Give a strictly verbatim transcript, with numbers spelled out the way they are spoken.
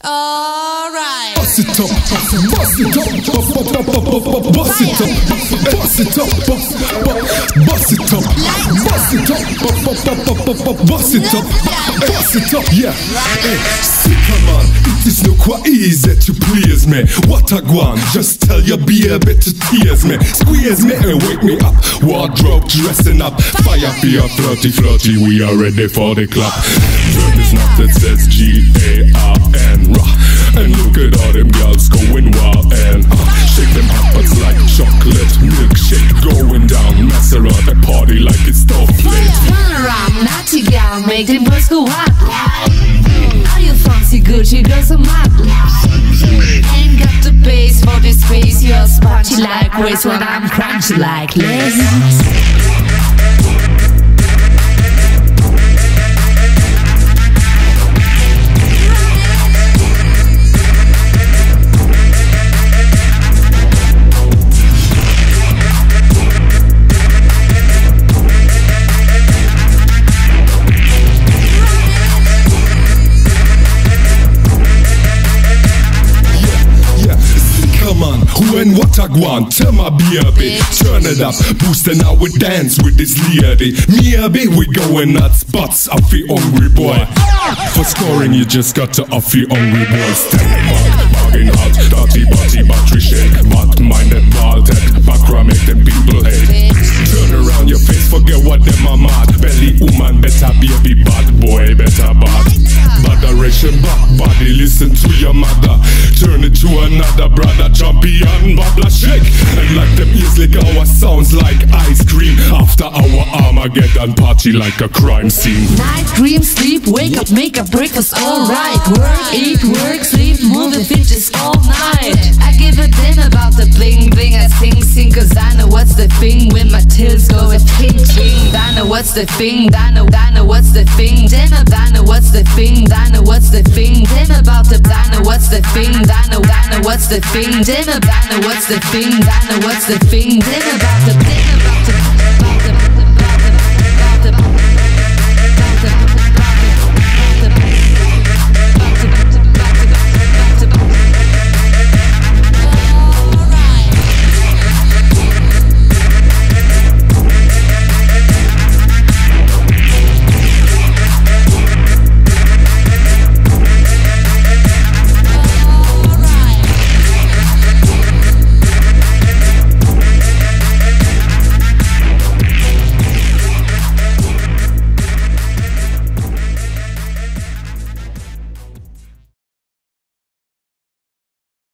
Alright. Bust it up, bust it up, bust it up, bust it up, bust it up, bust it up, bust it up, bust it up, yeah. Hey, sicker man, it is no quite easy to please me. What I want, just tell your baby to tease me, squeeze me and wake me up. Wardrobe dressing up, fire for your flirty flirty. We are ready for the club. Turn this knot that says G A R N. And look at all them girls going wild and uh, shake them up, it's like chocolate milkshake going down. Mess around the party like it's stove plate. Turn around, naughty gal, make them boys go wild. Are you fancy Gucci girls are mad? Ain't got the bass for this space. You're spongy like waste when I'm crunchy like this. When what I want, tell my baby, turn it up, boost and now we dance with this lady. Maybe we going nuts, butts off the hungry boy. For scoring you just got to off the hungry boy. Stand up, bargain hot, dirty body, battery shake, but minded vaulted, backra make them people hate. Turn around your face, forget what them are mad. Belly woman, better baby, bad boy, better bad. Moderation, back body, listen to your mother. Turn it to another brother, champion, bubbler shake. And like them ears lick our sounds like ice cream. After our Armageddon party like a crime scene. Night, dream, sleep, wake up, make a breakfast, alright. Work, eat, work, sleep, move the bitches all night. I give a damn about the bling bling, I sing sing cause I know what's the thing. When my tills go a ting ting, I know what's the thing. I know, I know what's the thing. Damn, I know what's the thing. I know what's the thing. Damn about the, I know what's the thing. I know, I know what's the thing. Damn, I know what's the thing. I know what's the thing. Damn about the thing.